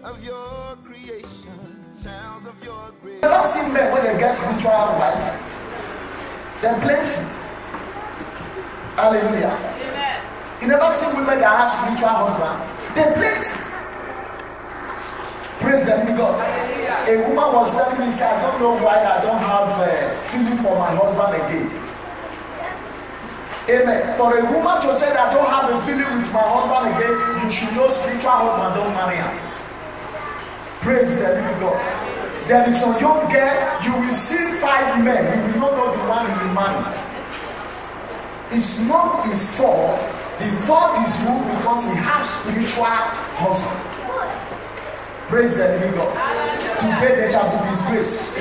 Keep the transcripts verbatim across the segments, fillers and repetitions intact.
of your creation, sounds of your grace. You never seen men when they get spiritual wife. They're plenty. Hallelujah. Amen. You never seen women that have spiritual husband. They're plenty. Praise the living God. A woman was telling me, I don't know why I don't have uh, feeling for my husband again. Amen. For a woman to say that I don't have a feeling with my husband again, you should know spiritual husband don't marry her. Praise the living God. There is a young girl, you will see five men, you will not know the one you will marry. It's not his fault. The fault is who? Because he has spiritual husband. Praise the living God. Today there shall be disgrace.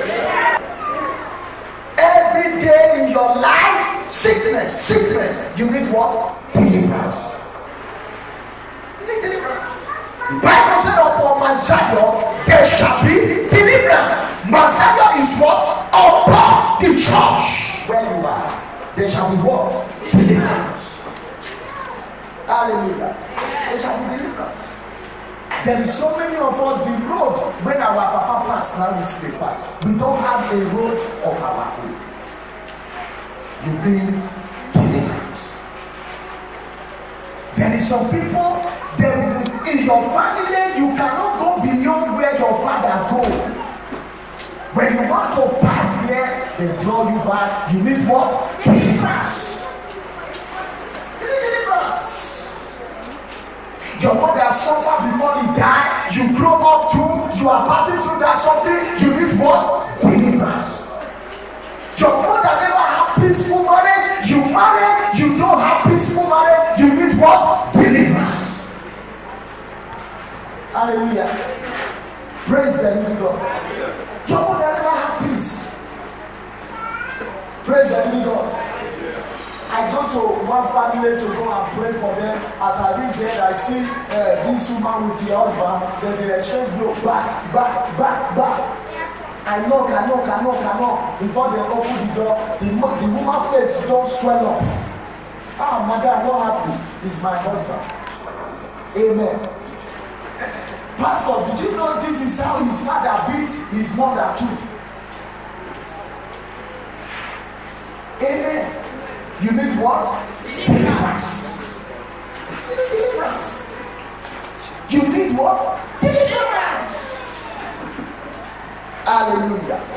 Every day in your life, sickness, sickness. You need what? Deliverance. You need deliverance. The Bible said upon Mount Zion there shall be deliverance. Mount Zion is what? Upon the church where you are. There shall be what? Deliverance. Hallelujah. There shall be deliverance. There is so many of us, the road when our papa pass, now we still pass. We don't have a road of our own. You need deliverance. There is some people, there is a, in your family, you cannot go beyond where your father go. When you want to pass there, they draw you back. You need what? Deliverance. You need deliverance. Your mother suffered before he died. You grow up too. You are passing through that suffering. You need what? Deliverance. Your mother never had peaceful marriage. You married. You don't have peaceful marriage. You need what? Deliverance. Hallelujah. Praise the living God. Your mother never had peace. Praise the living God. I go to one family to go and pray for them. As I reach there, I see uh, this woman with the husband. Then they exchange blow back, back, back, back. I knock, I knock, I knock, I knock. Before they open the door, the, the woman's face don't swell up. Ah, mother, I'm not happy. It's my husband. Amen. Pastor, did you know this is how his father beat his mother too? Amen. You need what? Deliverance. You need deliverance. You need what? Deliverance. Hallelujah.